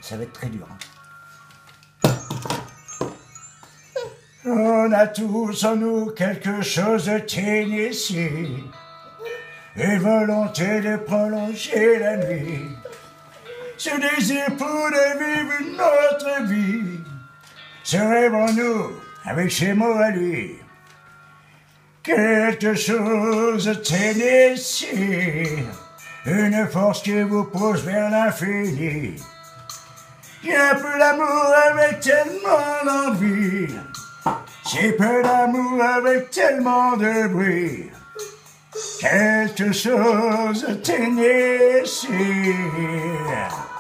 Ça va être très dur. On a tous en nous quelque chose de d'initié, et volonté de prolonger la nuit. Ce désir pour de vivre une autre vie. Ce rêve en nous, avec ses mots à lui. Quelque chose d'initié, une force qui vous pousse vers l'infini. Il y a peu d'amour avec tellement d'envie. J'ai peu d'amour avec tellement de bruit. Quelque chose d'initié.